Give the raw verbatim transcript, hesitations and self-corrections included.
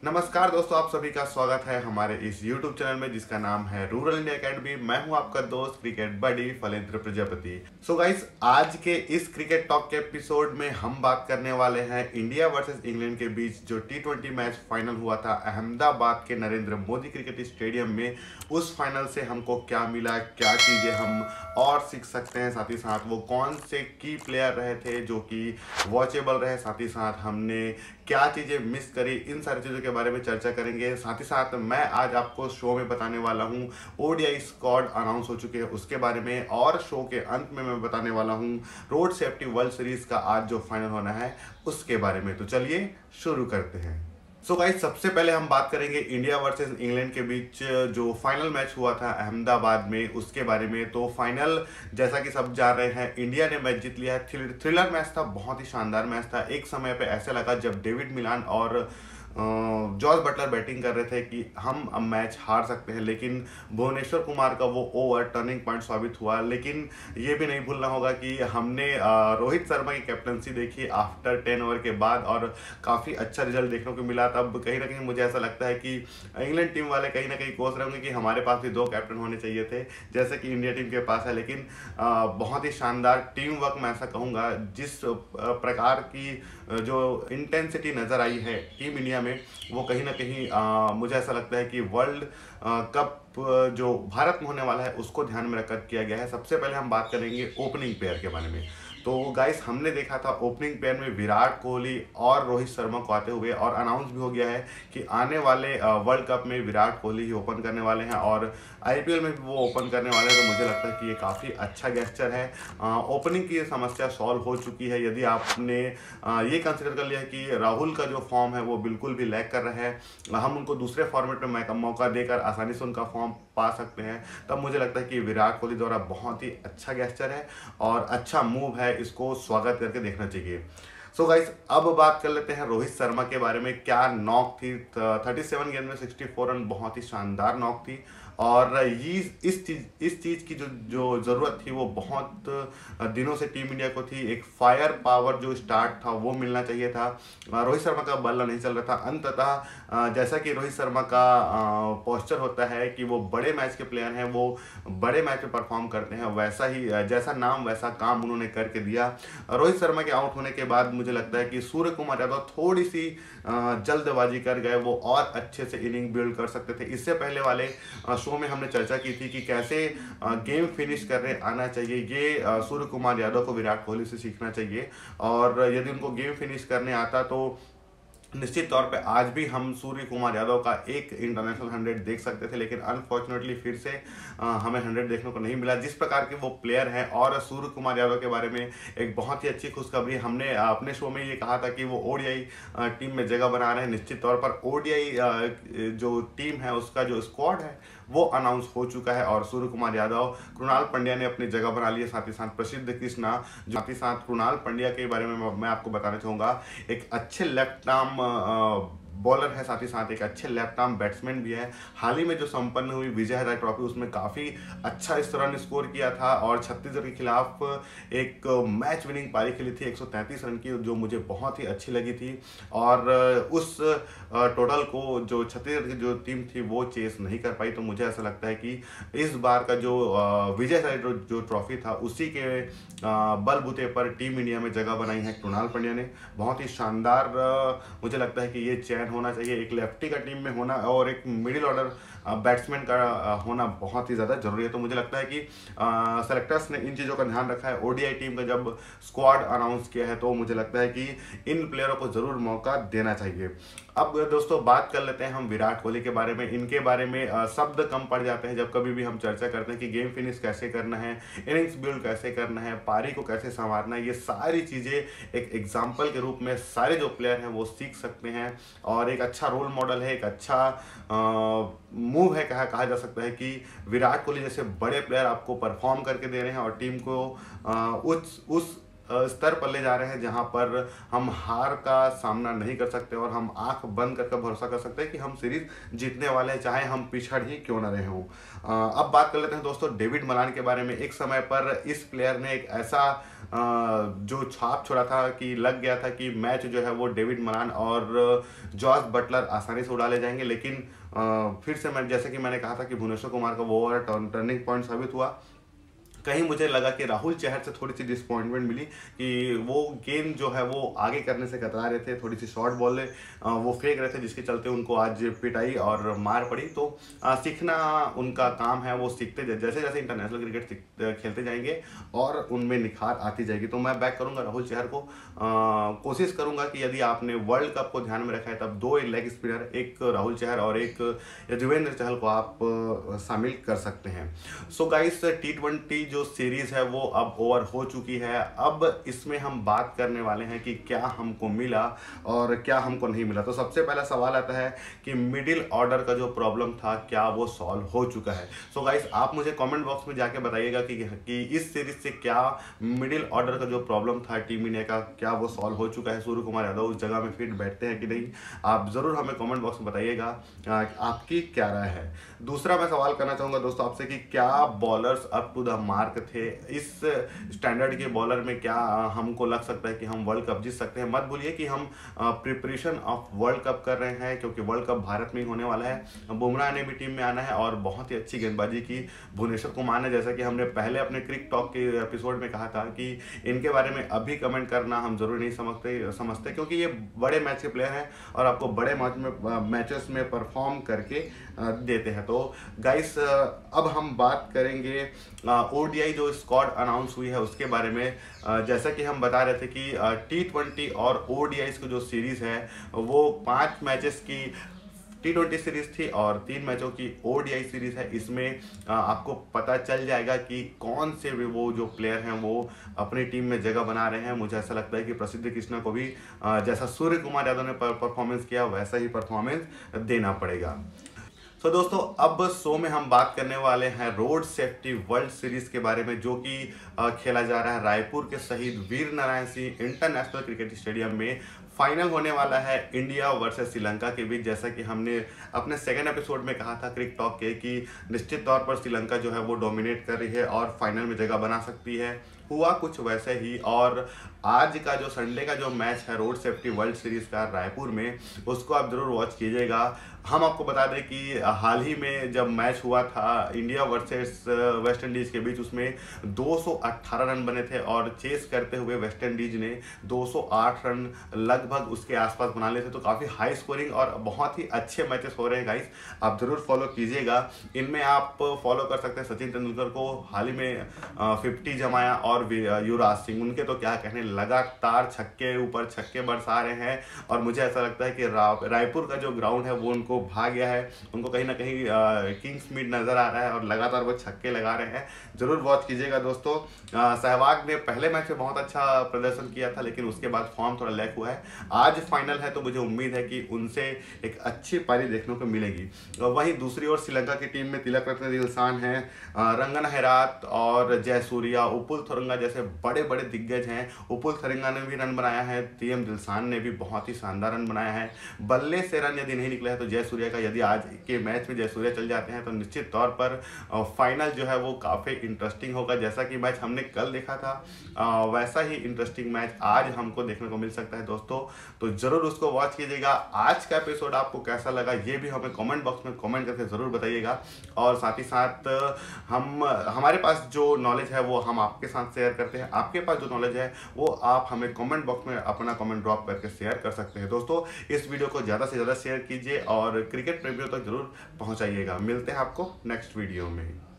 नमस्कार दोस्तों, आप सभी का स्वागत है हमारे इस YouTube चैनल में जिसका नाम है रूरल इंडिया एकेडमी। मैं हूं आपका दोस्त cricket buddy Falendra Prajapati. So guys, आज के इस क्रिकेट टॉक के एपिसोड में हम बात करने वाले हैं इंडिया वर्सेस इंग्लैंड के बीच जो टी ट्वेंटी मैच फाइनल हुआ था अहमदाबाद के नरेंद्र मोदी क्रिकेट स्टेडियम में। उस फाइनल से हमको क्या मिला, क्या चीज़ें हम और सीख सकते हैं, साथ ही साथ वो कौन से की प्लेयर रहे थे जो कि वॉचेबल रहे, साथ ही साथ हमने क्या चीज़ें मिस करी, इन सारी चीज़ों के बारे में चर्चा करेंगे। साथ ही साथ मैं आज आपको शो में बताने वाला हूं ओडीआई स्क्वाड अनाउंस हो चुके हैं उसके बारे में, और शो के अंत में मैं बताने वाला हूं रोड सेफ्टी वर्ल्ड सीरीज का आज जो फाइनल होना है उसके बारे में। तो चलिए शुरू करते हैं। सो गाइस, सबसे पहले हम बात करेंगे इंडिया वर्सेस इंग्लैंड के बीच जो फाइनल मैच हुआ था अहमदाबाद में उसके बारे में। तो फाइनल जैसा कि सब जान रहे हैं, इंडिया ने मैच जीत लिया है। थ्रिलर मैच था, बहुत ही शानदार मैच था। एक समय पे ऐसा लगा जब डेविड मिलान और जॉर्ज बटलर बैटिंग कर रहे थे कि हम अब मैच हार सकते हैं, लेकिन भुवनेश्वर कुमार का वो ओवर टर्निंग पॉइंट साबित हुआ। लेकिन ये भी नहीं भूलना होगा कि हमने रोहित शर्मा की कैप्टनसी देखी आफ्टर टेन ओवर के बाद और काफ़ी अच्छा रिजल्ट देखने को मिला। तब कहीं ना कहीं मुझे ऐसा लगता है कि इंग्लैंड टीम वाले कहीं ना कहीं कोस रहे होंगे कि हमारे पास भी दो कैप्टन होने चाहिए थे जैसे कि इंडिया टीम के पास है। लेकिन बहुत ही शानदार टीम वर्क मैं ऐसा कहूँगा, जिस प्रकार की जो इंटेंसिटी नज़र आई है टीम इंडिया में, वो कहीं ना कहीं आ, मुझे ऐसा लगता है कि वर्ल्ड कप जो भारत में होने वाला है उसको ध्यान में रखकर किया गया है। सबसे पहले हम बात करेंगे ओपनिंग पेयर के बारे में। तो गाइस, हमने देखा था ओपनिंग पेयर में विराट कोहली और रोहित शर्मा को आते हुए, और अनाउंस भी हो गया है कि आने वाले वर्ल्ड कप में विराट कोहली ही ओपन करने वाले हैं और आईपीएल में भी वो ओपन करने वाले हैं। तो मुझे लगता है कि ये काफ़ी अच्छा गेस्चर है। ओपनिंग की समस्या सॉल्व हो चुकी है। यदि आपने ये कंसिडर कर लिया है कि राहुल का जो फॉर्म है वो बिल्कुल भी लैग कर रहा है, हम उनको दूसरे फॉर्मेट में मौका देकर आसानी से उनका फॉर्म पा सकते हैं, तब मुझे लगता है कि विराट कोहली द्वारा बहुत ही अच्छा गेस्चर है और अच्छा मूव है, इसको स्वागत करके देखना चाहिए। सो so गाइस, अब बात कर लेते हैं रोहित शर्मा के बारे में। क्या नॉक थी, सैंतीस गेंद में चौंसठ रन, बहुत ही शानदार नॉक थी। और ये इस चीज इस चीज़ की जो जो ज़रूरत थी वो बहुत दिनों से टीम इंडिया को थी। एक फायर पावर जो स्टार्ट था वो मिलना चाहिए था। रोहित शर्मा का बल्ला नहीं चल रहा था। अंततः जैसा कि रोहित शर्मा का पोस्चर होता है कि वो बड़े मैच के प्लेयर हैं, वो बड़े मैच में परफॉर्म करते हैं, वैसा ही जैसा नाम वैसा काम उन्होंने करके दिया। रोहित शर्मा के आउट होने के बाद मुझे लगता है कि सूर्य कुमार यादव थोड़ी सी जल्दबाजी कर गए, वो और अच्छे से इनिंग बिल्ड कर सकते थे। इससे पहले वाले शो में हमने चर्चा की थी कि कैसे गेम फिनिश करने आना चाहिए। ये सूर्य कुमार यादव को विराट कोहली से सीखना चाहिए, और यदि उनको गेम फिनिश करने आता तो निश्चित तौर पे आज भी हम सूर्य कुमार यादव का एक इंटरनेशनल हंड्रेड देख सकते थे। लेकिन अनफॉर्चुनेटली फिर से आ, हमें हंड्रेड देखने को नहीं मिला जिस प्रकार के वो प्लेयर हैं। और सूर्य कुमार यादव के बारे में एक बहुत ही अच्छी खुशखबरी, हमने अपने शो में ये कहा था कि वो ओडीआई टीम में जगह बना रहे हैं। निश्चित तौर पर ओडीआई जो टीम है उसका जो स्क्वाड है वो अनाउंस हो चुका है, और सूर्य कुमार यादव, कृणाल पंड्या ने अपनी जगह बना ली है, साथ ही साथ प्रसिद्ध कृष्णा, साथ ही साथ कृणाल पंड्या के बारे में मैं आपको बताना चाहूँगा, एक अच्छे लेफ्ट आर्म बॉलर है, साथ ही साथ एक अच्छे लेफ्ट आर्म बैट्समैन भी है। हाल ही में जो संपन्न हुई विजय हजारे ट्रॉफी उसमें काफ़ी अच्छा इस रन स्कोर किया था, और छत्तीसगढ़ के खिलाफ एक मैच विनिंग पारी खेली थी एक सौ तैंतीस रन की, जो मुझे बहुत ही अच्छी लगी थी। और उस टोटल को जो छत्तीसगढ़ की जो टीम थी वो चेस नहीं कर पाई। तो मुझे ऐसा लगता है कि इस बार का जो विजय हजारे जो ट्रॉफी था उसी के बलबूते पर टीम इंडिया में जगह बनाई है कृणाल पंड्या ने। बहुत ही शानदार मुझे लगता है कि ये चैन होना चाहिए, एक लेफ्टी का टीम में होना और एक मिडिल ऑर्डर बैट्समैन का होना बहुत ही ज़्यादा जरूरी है। तो मुझे लगता है कि सेलेक्टर्स ने इन चीज़ों का ध्यान रखा है। ओडीआई टीम का जब स्क्वाड अनाउंस किया है तो मुझे लगता है कि इन प्लेयरों को ज़रूर मौका देना चाहिए। अब दोस्तों बात कर लेते हैं हम विराट कोहली के बारे में। इनके बारे में शब्द कम पड़ जाते हैं जब कभी भी हम चर्चा करते हैं कि गेम फिनिश कैसे करना है, इनिंग्स बिल्ड कैसे करना है, पारी को कैसे संवारना है। ये सारी चीज़ें एक एग्जाम्पल के रूप में सारे जो प्लेयर हैं वो सीख सकते हैं, और एक अच्छा रोल मॉडल है, एक अच्छा मूव है। कहा कहा जा सकता है कि विराट कोहली जैसे बड़े प्लेयर आपको परफॉर्म करके दे रहे हैं और टीम को उस उस स्तर पर ले जा रहे हैं जहां पर हम हार का सामना नहीं कर सकते, और हम आंख बंद करके भरोसा कर सकते हैं कि हम सीरीज जीतने वाले हैं, चाहे हम पिछड़ ही क्यों ना रहे हों। अब बात कर लेते हैं दोस्तों डेविड मलान के बारे में। एक समय पर इस प्लेयर ने एक ऐसा जो छाप छोड़ा था कि लग गया था कि मैच जो है वो डेविड मलान और जॉस बटलर आसानी से उड़ा ले जाएंगे, लेकिन फिर से मैं जैसे कि मैंने कहा था कि भुवनेश्वर कुमार का वो ओवर टर्निंग पॉइंट साबित हुआ। कहीं मुझे लगा कि राहुल चहर से थोड़ी सी डिसअपॉइंटमेंट मिली कि वो गेंद जो है वो आगे करने से कतरा रहे थे, थोड़ी सी शॉर्ट बॉल वो फेंक रहे थे, जिसके चलते उनको आज पिटाई और मार पड़ी। तो सीखना उनका काम है, वो सीखते जैसे जैसे इंटरनेशनल क्रिकेट खेलते जाएंगे और उनमें निखार आती जाएगी। तो मैं बैक करूंगा राहुल चहर को, आ, कोशिश करूंगा कि यदि आपने वर्ल्ड कप को ध्यान में रखा है तब दो लेग स्पिनर, एक राहुल चहर और एक युजवेंद्र चहल को आप शामिल कर सकते हैं। सो गाइस, टी ट्वेंटी जो सीरीज है वो अब ओवर हो चुकी है। अब इसमें हम बात करने वाले हैं कि क्या हमको मिला और क्या हमको नहीं मिला। तो सबसे पहला सवाल आता है कि मिडिल ऑर्डर का जो प्रॉब्लम था क्या वो सॉल्व हो चुका है। सो so गाइस, आप मुझे कमेंट बॉक्स में जाके बताइएगा कि, कि इस सीरीज से क्या मिडिल ऑर्डर का जो प्रॉब्लम था टीम इंडिया का, क्या वो सॉल्व हो चुका है। सूर्य कुमार यादव उस जगह में फिट बैठते हैं कि नहीं, आप जरूर हमें कमेंट बॉक्स में बताइएगा आपकी क्या राय है। दूसरा मैं सवाल करना चाहूंगा दोस्तों आपसे कि क्या bowlers up to the mark थे। इस स्टैंडर्ड के बॉलर में क्या हमको लग सकता है कि हम वर्ल्ड कप जीत सकते हैं। मत भूलिए कि हम प्रिपरेशन ऑफ वर्ल्ड कप कर रहे हैं, क्योंकि वर्ल्ड कप भारत में ही होने वाला है। बुमराह ने भी टीम में आना है और बहुत ही अच्छी गेंदबाजी की भुवनेश्वर कुमार ने, जैसा कि हमने पहले अपने क्रिक टॉक के एपिसोड में कहा था कि इनके बारे में अभी कमेंट करना हम जरूरी नहीं समझते समझते क्योंकि ये बड़े मैच के प्लेयर हैं और आपको बड़े मैच में मैचेस में परफॉर्म करके देते हैं। तो गाइस, अब हम बात करेंगे ओडीआई जो स्क्वाड अनाउंस हुई है उसके बारे में। जैसा कि हम बता रहे थे कि टी ट्वेंटी और ओडीआई की जो सीरीज है वो पांच मैचेस की टी ट्वेंटी सीरीज थी और तीन मैचों की ओडीआई सीरीज है। इसमें आपको पता चल जाएगा कि कौन से भी वो जो प्लेयर हैं वो अपनी टीम में जगह बना रहे हैं। मुझे ऐसा लगता है कि प्रसिद्ध कृष्णा को भी जैसा सूर्य कुमार यादव ने परफॉर्मेंस किया वैसा ही परफॉर्मेंस देना पड़ेगा। तो so, दोस्तों अब शो में हम बात करने वाले हैं रोड सेफ्टी वर्ल्ड सीरीज के बारे में, जो कि खेला जा रहा है रायपुर के Shaheed Veer Narayan Singh international cricket stadium में। फाइनल होने वाला है इंडिया वर्सेस श्रीलंका के बीच। जैसा कि हमने अपने सेकंड एपिसोड में कहा था क्रिक टॉक के कि निश्चित तौर पर श्रीलंका जो है वो डोमिनेट कर रही है और फाइनल में जगह बना सकती है। हुआ कुछ वैसे ही, और आज का जो संडे का जो मैच है रोड सेफ्टी वर्ल्ड सीरीज का रायपुर में, उसको आप जरूर वॉच कीजिएगा। हम आपको बता दें कि हाल ही में जब मैच हुआ था इंडिया वर्सेस वेस्ट इंडीज के बीच, उसमें दो सौ अठारह रन बने थे और चेस करते हुए वेस्ट इंडीज ने दो सौ आठ रन लगभग उसके आसपास बना लिए थे। तो काफ़ी हाई स्कोरिंग और बहुत ही अच्छे मैचेस हो रहे हैं गाइस, आप जरूर फॉलो कीजिएगा। इनमें आप फॉलो कर सकते हैं सचिन तेंदुलकर को, हाल ही में फिफ्टी जमाया, और युवराज सिंह, उनके तो क्या कहने, लगातार छक्के ऊपर छक्के बरसा रहे हैं। और मुझे ऐसा लगता है कि रायपुर का जो ग्राउंड है वो उनको भाग गया है, उनको कहीं ना कहीं किंग्स मीड नजर आ रहा है और लगातार वो छक्के लगा रहे हैं। जरूर वॉच कीजिएगा दोस्तों। सहवाग ने पहले मैच में बहुत अच्छा प्रदर्शन किया था, लेकिन उसके बाद फॉर्म थोड़ा लैक हुआ है। आज फाइनल है तो मुझे उम्मीद है कि उनसे एक अच्छी पारी देखने को मिलेगी। वहीं दूसरी ओर श्रीलंका की टीम में तिलक रत्ने दिलशान है, रंगन हेरात और जयसूर्या, उपुल थरंगा जैसे बड़े बड़े दिग्गज हैं। उपुल थरंगा ने भी रन बनाया है, टीएम दिलशान ने भी बहुत ही शानदार रन बनाया है। बल्ले से रन यदि नहीं निकले हैं तो जयसूर्या का, यदि आज के मैच में जयसूर्या चल जाते हैं तो निश्चित तौर पर फाइनल जो है वो काफ़ी इंटरेस्टिंग होगा। जैसा कि मैच हमने कल देखा था वैसा ही इंटरेस्टिंग मैच आज हमको देखने को मिल सकता है दोस्तों, तो जरूर उसको वॉच कीजिएगा। आज का एपिसोड आपको कैसा लगा ये भी हमें कमेंट बॉक्स में कमेंट करके ज़रूर बताइएगा। और साथ ही साथ हम हमारे पास जो नॉलेज है वो हम आपके साथ शेयर करते हैं, आपके पास जो नॉलेज है वो आप हमें कमेंट बॉक्स में अपना कमेंट ड्रॉप करके शेयर कर सकते हैं। दोस्तों इस वीडियो को ज़्यादा से ज़्यादा शेयर कीजिए और क्रिकेट प्रेमियों तक जरूर पहुँचाइएगा। मिलते हैं आपको नेक्स्ट वीडियो में।